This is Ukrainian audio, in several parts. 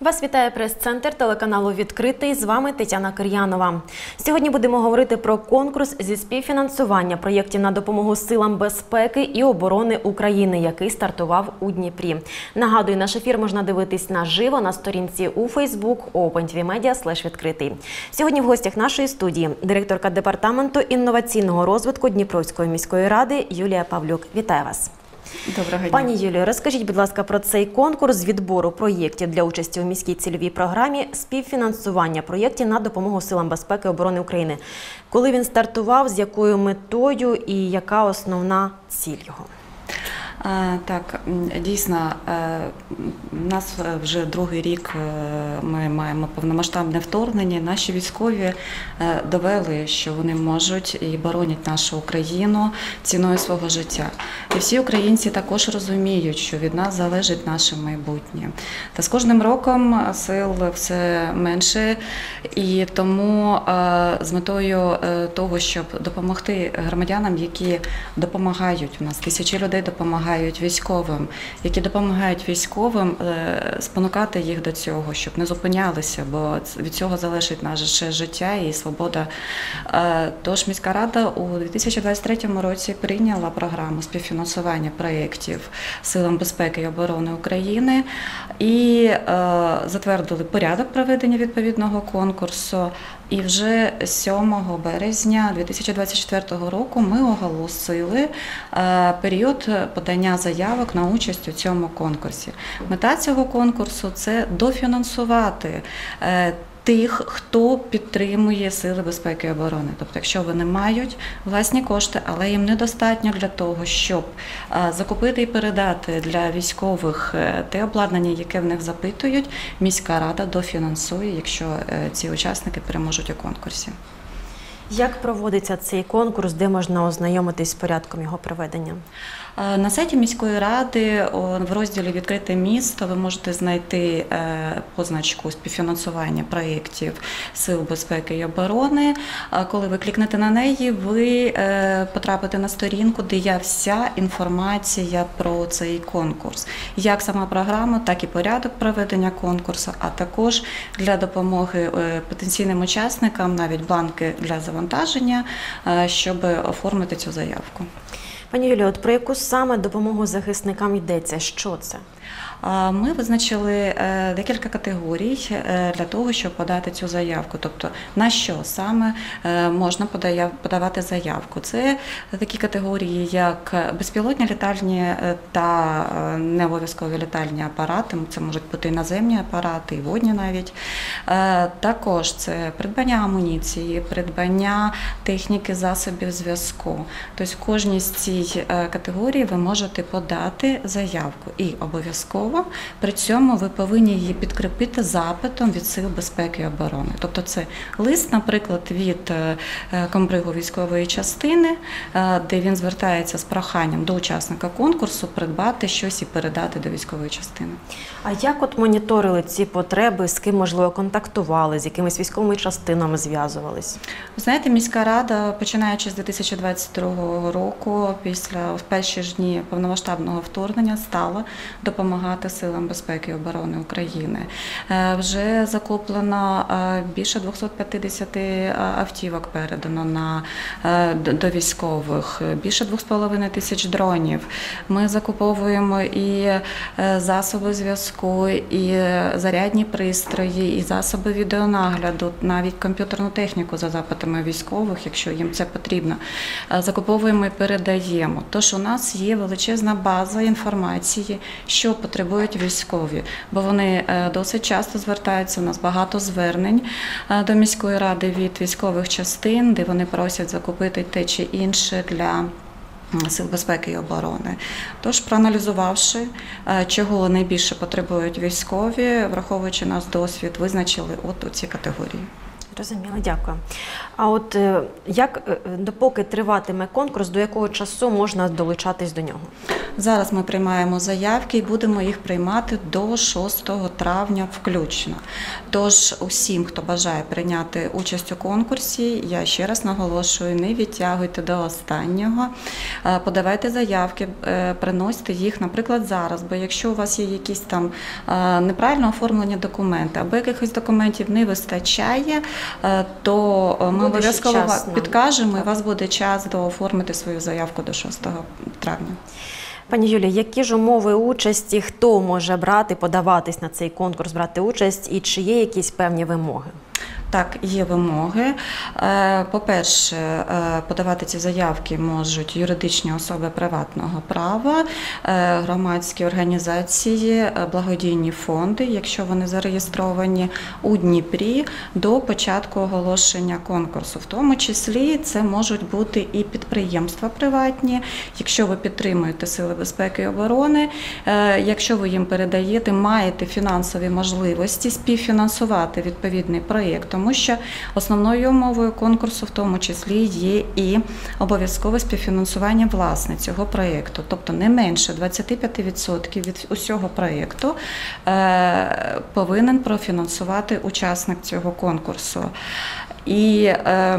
Вас вітає прес-центр телеканалу «Відкритий». З вами Тетяна Кир'янова. Сьогодні будемо говорити про конкурс зі співфінансування проєктів на допомогу силам безпеки і оборони України, який стартував у Дніпрі. Нагадую, наш ефір можна дивитись наживо на сторінці у Facebook opentvmedia/відкритий. Сьогодні в гостях нашої студії директорка департаменту інноваційного розвитку Дніпровської міської ради Юлія Павлюк. Вітаю вас. Доброго дня. Пані Юлію, розкажіть, будь ласка, про цей конкурс з відбору проєктів для участі у міській цільовій програмі співфінансування проєктів на допомогу силам безпеки і оборони України. Коли він стартував, з якою метою і яка основна ціль його? Так, дійсно, у нас вже другий рік ми маємо повномасштабне вторгнення. Наші військові довели, що вони можуть і боронять нашу Україну ціною свого життя. І всі українці також розуміють, що від нас залежить наше майбутнє. Та з кожним роком сил все менше, і тому з метою того, щоб допомогти громадянам, які допомагають, у нас тисячі людей допомагають військовим, які допомагають військовим, спонукати їх до цього, щоб не зупинялися, бо від цього залежить наше життя і свобода. Тож міська рада у 2023 році прийняла програму співфінансування проєктів силам безпеки і оборони України і затвердили порядок проведення відповідного конкурсу. І вже 7 березня 2024 року ми оголосили період подання заявок на участь у цьому конкурсі. Мета цього конкурсу – це дофінансувати тих, хто підтримує сили безпеки і оборони. Тобто, якщо вони мають власні кошти, але їм недостатньо для того, щоб закупити і передати для військових те обладнання, яке в них запитують, міська рада дофінансує, якщо ці учасники переможуть у конкурсі. Як проводиться цей конкурс, де можна ознайомитись з порядком його проведення? На сайті міської ради в розділі «Відкрите місто» ви можете знайти позначку співфінансування проєктів Сил безпеки і оборони. Коли ви клікнете на неї, ви потрапите на сторінку, де є вся інформація про цей конкурс. Як сама програма, так і порядок проведення конкурсу, а також для допомоги потенційним учасникам навіть бланки для завантаження, щоб оформити цю заявку. Пані Юлію, от про яку саме допомогу захисникам йдеться? Що це? Ми визначили декілька категорій для того, щоб подати цю заявку. Тобто, на що саме можна подавати заявку. Це такі категорії, як безпілотні літальні та необов'язкові літальні апарати. Це можуть бути і наземні апарати, і водні навіть. Також це придбання амуніції, придбання техніки, засобів зв'язку. Тобто, в кожній з цій категорії ви можете подати заявку. І обов'язково при цьому ви повинні її підкріпити запитом від Сил безпеки і оборони. Тобто це лист, наприклад, від комбригу військової частини, де він звертається з проханням до учасника конкурсу придбати щось і передати до військової частини. А як от моніторили ці потреби, з ким, можливо, контактували, з якимись військовими частинами зв'язувались? Ви знаєте, міська рада, починаючи з 2022 року, в перші ж дні повномасштабного вторгнення, стала допомагати Силам безпеки і оборони України. Вже закуплено більше 250 автівок передано до військових, більше 2,5 тисяч дронів. Ми закуповуємо і засоби зв'язку, і зарядні пристрої, і засоби відеонагляду, навіть комп'ютерну техніку за запитами військових, якщо їм це потрібно. Закуповуємо і передаємо. Тож у нас є величезна база інформації, що потребують військові, бо вони досить часто звертаються, у нас багато звернень до міської ради від військових частин, де вони просять закупити те чи інше для Сил безпеки і оборони. Тож, проаналізувавши, чого найбільше потребують військові, враховуючи наш досвід, визначили от ці категорії. Зрозуміло, дякую. А от допоки триватиме конкурс, до якого часу можна долучатись до нього? Зараз ми приймаємо заявки і будемо їх приймати до 6 травня включно. Тож усім, хто бажає прийняти участь у конкурсі, я ще раз наголошую, не відтягуйте до останнього, подавайте заявки, приносьте їх, наприклад, зараз, бо якщо у вас є якісь там неправильно оформлені документи або якихось документів не вистачає, то ми обов'язково підкажемо, і у вас буде час оформити свою заявку до 6 травня. Пані Юлія, які ж умови участі, хто може подаватись на цей конкурс, брати участь, і чи є якісь певні вимоги? Так, є вимоги. По-перше, подавати ці заявки можуть юридичні особи приватного права, громадські організації, благодійні фонди, якщо вони зареєстровані у Дніпрі до початку оголошення конкурсу. В тому числі це можуть бути і підприємства приватні, якщо ви підтримуєте Сили безпеки і оборони, якщо ви їм передаєте, маєте фінансові можливості співфінансувати відповідний проєкт, тому що основною умовою конкурсу в тому числі є і обов'язкове співфінансування власне цього проєкту, тобто не менше 25% від усього проєкту повинен профінансувати учасник цього конкурсу. І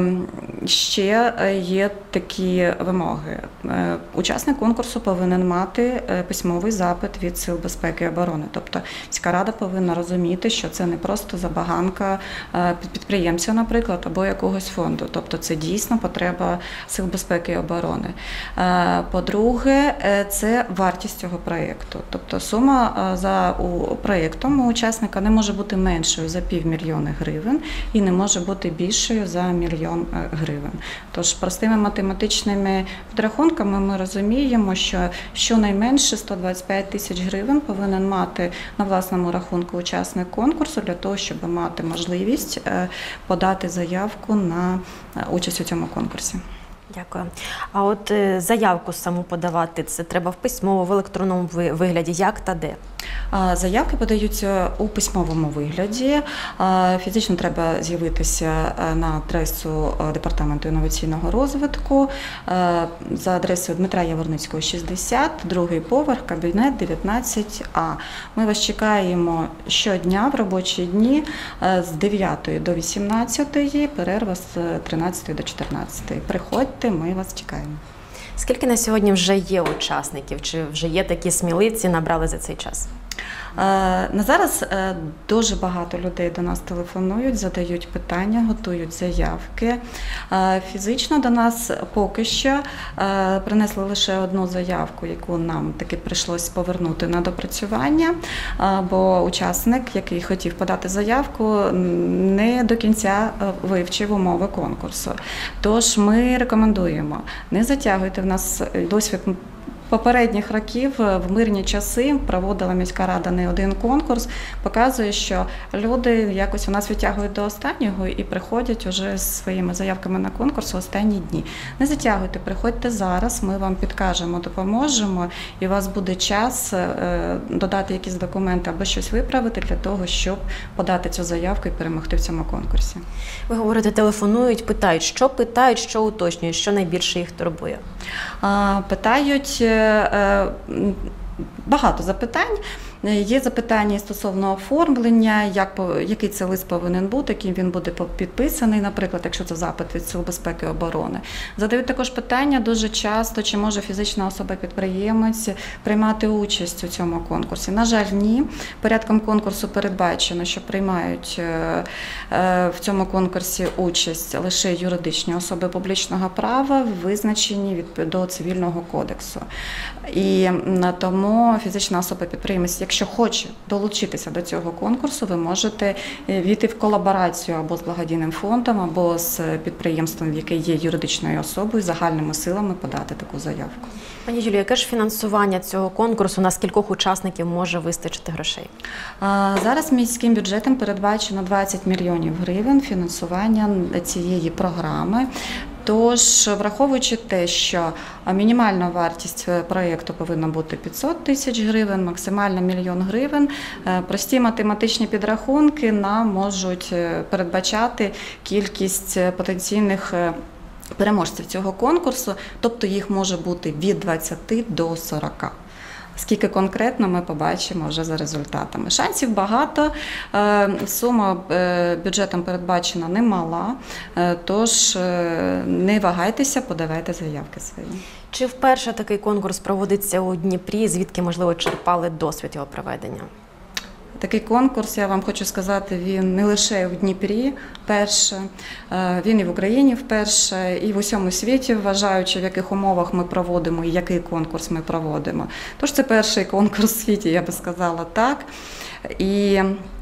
ще є такі вимоги. Учасник конкурсу повинен мати письмовий запит від Сил безпеки і оборони. Тобто міська рада повинна розуміти, що це не просто забаганка підприємця, наприклад, або якогось фонду. Тобто це дійсно потреба Сил безпеки і оборони. По-друге, це вартість цього проєкту. Тобто сума за проєктом у учасника не може бути меншою за 500 000 гривень і не може бути більшою за 1 000 000 гривень. Тож простими математичними підрахунками ми розуміємо, що щонайменше 125 тисяч гривень повинен мати на власному рахунку учасник конкурсу для того, щоб мати можливість подати заявку на участь у цьому конкурсі. Дякую. А от заявку саму подавати, це треба в письмово, в електронному вигляді, як та де? Заявки подаються у письмовому вигляді. Фізично треба з'явитися на адресу Департаменту інноваційного розвитку за адресою Дмитра Яворницького, 60, другий поверх, кабінет 19А. Ми вас чекаємо щодня в робочі дні з 9 до 18, перерва з 13 до 14. Приходьте, ми вас чекаємо. Скільки на сьогодні вже є учасників? Чи вже є такі сміливці, набрали за цей час? На зараз дуже багато людей до нас телефонують, задають питання, готують заявки. Фізично до нас поки що принесли лише одну заявку, яку нам таки прийшлось повернути на допрацювання, бо учасник, який хотів подати заявку, не до кінця вивчив умови конкурсу. Тож ми рекомендуємо, не затягуйте, в нас досвід попередніх років в мирні часи проводила міська рада не один конкурс, показує, що люди якось у нас відтягують до останнього і приходять уже з своїми заявками на конкурс у останні дні. Не затягуйте, приходьте зараз, ми вам підкажемо, допоможемо, і у вас буде час додати якісь документи або щось виправити для того, щоб подати цю заявку і перемогти в цьому конкурсі. Ви говорите, телефонують, питають, що уточнюють, що найбільше їх турбує? Питають багато запитань. Є запитання стосовно оформлення, який це лист повинен бути, яким він буде підписаний, наприклад, якщо це запит від Сил безпеки і оборони. Задають також питання дуже часто, чи може фізична особа-підприємець приймати участь у цьому конкурсі. На жаль, ні. Порядком конкурсу передбачено, що приймають в цьому конкурсі участь лише юридичні особи публічного права, визначені до Цивільного кодексу. І тому фізична особа-підприємець, якщо хоче долучитися до цього конкурсу, ви можете війти в колаборацію або з благодійним фондом, або з підприємством, яке є юридичною особою, загальними силами подати таку заявку. Пані Юлія, яке ж фінансування цього конкурсу, на скількох учасників може вистачити грошей? Зараз міським бюджетом передбачено 20 мільйонів гривень фінансування цієї програми. Тож, враховуючи те, що мінімальна вартість проєкту повинна бути 500 тисяч гривень, максимально 1 мільйон гривень, прості математичні підрахунки нам можуть передбачати кількість потенційних переможців цього конкурсу, тобто їх може бути від 20 до 40. Скільки конкретно, ми побачимо вже за результатами. Шансів багато, сума бюджетом передбачена немала, тож не вагайтеся, подавайте заявки свої. Чи вперше такий конкурс проводиться у Дніпрі, звідки, можливо, черпали досвід його проведення? Такий конкурс, я вам хочу сказати, він не лише в Дніпрі вперше, він і в Україні вперше, і в усьому світі, вважаючи, в яких умовах ми проводимо і який конкурс ми проводимо. Тож це перший конкурс в світі, я би сказала так. І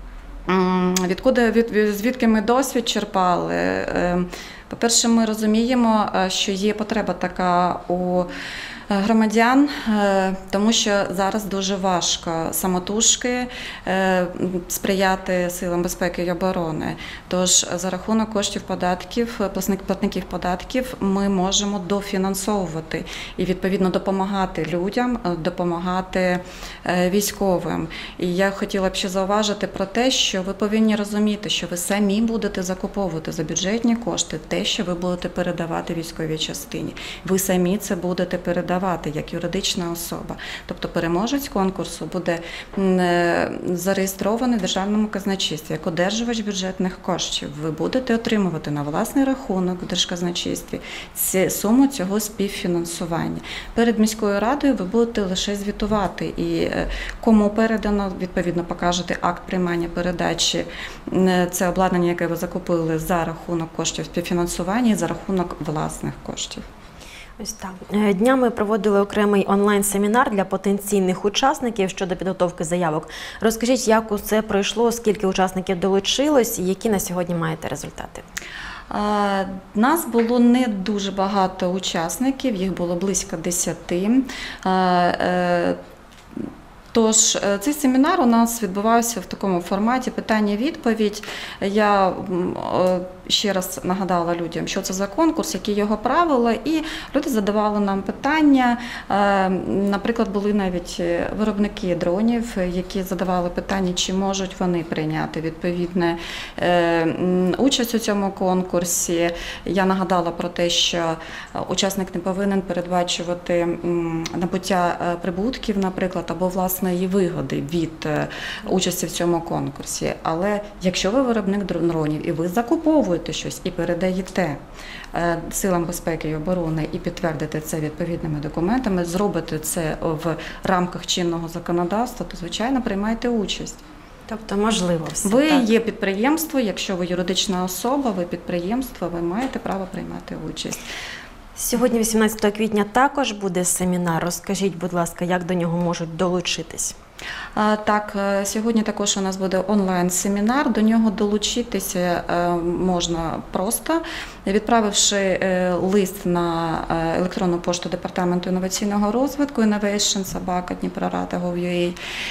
звідки ми досвід черпали? По-перше, ми розуміємо, що є потреба така у громадян, тому що зараз дуже важко самотужки сприяти силам безпеки і оборони. Тож за рахунок коштів податків, платників податків, ми можемо дофінансовувати і відповідно допомагати людям, допомагати військовим. І я хотіла б ще зауважити про те, що ви повинні розуміти, що ви самі будете закуповувати за бюджетні кошти те, що ви будете передавати військовій частині. Ви самі це будете передавати як юридична особа. Тобто переможець конкурсу буде зареєстрований в Державному казначействі як одержувач бюджетних коштів. Ви будете отримувати на власний рахунок в Держказначействі суму цього співфінансування. Перед міською радою ви будете лише звітувати і кому передано, відповідно покажете акт приймання передачі. Це обладнання, яке ви закупили за рахунок коштів співфінансування і за рахунок власних коштів. Ось так. Днями проводили окремий онлайн-семінар для потенційних учасників щодо підготовки заявок. Розкажіть, як усе пройшло, скільки учасників долучилось і які на сьогодні маєте результати? Нас було не дуже багато учасників, їх було близько 10. Тож цей семінар у нас відбувався в такому форматі питання-відповідь. Я ще раз нагадала людям, що це за конкурс, які його правила, і люди задавали нам питання. Наприклад, були навіть виробники дронів, які задавали питання, чи можуть вони прийняти відповідне участь у цьому конкурсі. Я нагадала про те, що учасник не повинен передбачувати набуття прибутків, наприклад, або власної вигоди від участі в цьому конкурсі. Але якщо ви виробник дронів і ви закуповуєте щось і передаєте силам безпеки і оборони і підтвердите це відповідними документами, зробите це в рамках чинного законодавства, то, звичайно, приймайте участь. Тобто можливо все. Ви так? є підприємство, якщо ви юридична особа, ви підприємство, ви маєте право приймати участь. Сьогодні, 18 квітня, також буде семінар. Розкажіть, будь ласка, як до нього можуть долучитись? Так, сьогодні також у нас буде онлайн-семінар. До нього долучитися можна просто, відправивши лист на електронну пошту Департаменту інноваційного розвитку innovation@dniprorada.gov.ua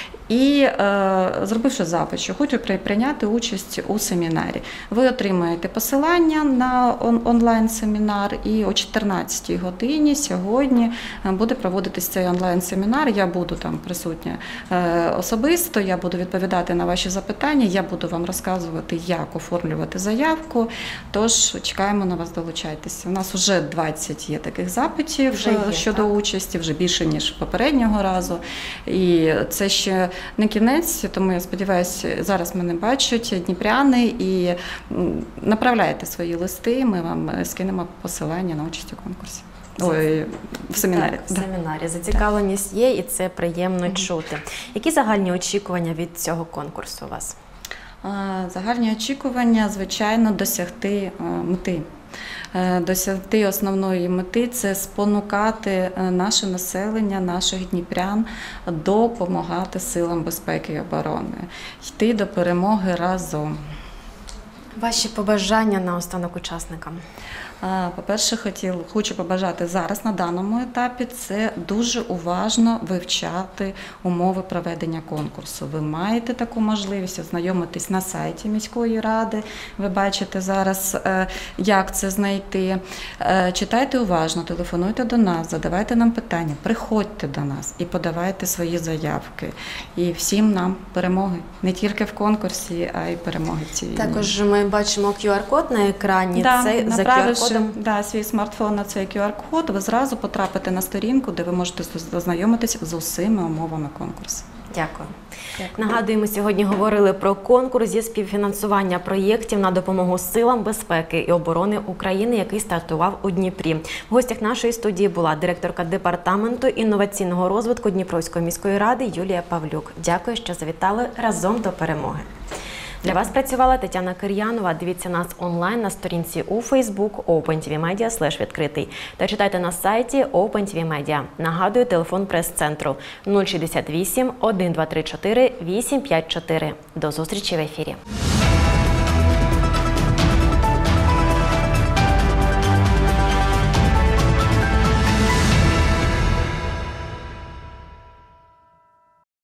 і зробивши запит, що хочу прийняти участь у семінарі. Ви отримаєте посилання на онлайн-семінар, і о 14-й годині сьогодні буде проводитись цей онлайн-семінар. Я буду там присутня особисто, я буду відповідати на ваші запитання, я буду вам розказувати, як оформлювати заявку, тож чекаємо на вас, долучайтеся. У нас вже 20 є таких запитів щодо участі, вже більше, ніж попереднього разу. І це ще не кінець, тому я сподіваюся, зараз мене бачать дніпряни і направляйте свої листи, ми вам скинемо посилання на участь у конкурсі. Ой, в семінарі. Так, в семінарі. Зацікавленість є, і це приємно чути. Які загальні очікування від цього конкурсу у вас? Загальні очікування, звичайно, досягти мети. Досягти основної мети – це спонукати наше населення, наших дніпрян допомагати силам безпеки і оборони, йти до перемоги разом. Ваші побажання наостанок учасникам? По-перше, хочу побажати зараз на даному етапі це дуже уважно вивчати умови проведення конкурсу. Ви маєте таку можливість ознайомитись на сайті міської ради, ви бачите зараз, як це знайти. Читайте уважно, телефонуйте до нас, задавайте нам питання, приходьте до нас і подавайте свої заявки. І всім нам перемоги, не тільки в конкурсі, а й перемоги в цій війні. Також ми бачимо QR-код на екрані. Да, Це за направивши QR-кодом. свій смартфон на цей QR-код, ви зразу потрапите на сторінку, де ви можете ознайомитись з усіма умовами конкурсу. Дякую. Нагадуємо, сьогодні говорили про конкурс зі співфінансування проєктів на допомогу силам безпеки і оборони України, який стартував у Дніпрі. В гостях нашої студії була директорка департаменту інноваційного розвитку Дніпровської міської ради Юлія Павлюк. Дякую, що завітали. Разом до перемоги. Для вас працювала Тетяна Кир'янова. Дивіться нас онлайн на сторінці у Facebook opentvmedia/відкритий та читайте на сайті OpenTV Media. Нагадую, телефон прес-центру 068 1234 854. До зустрічі в ефірі.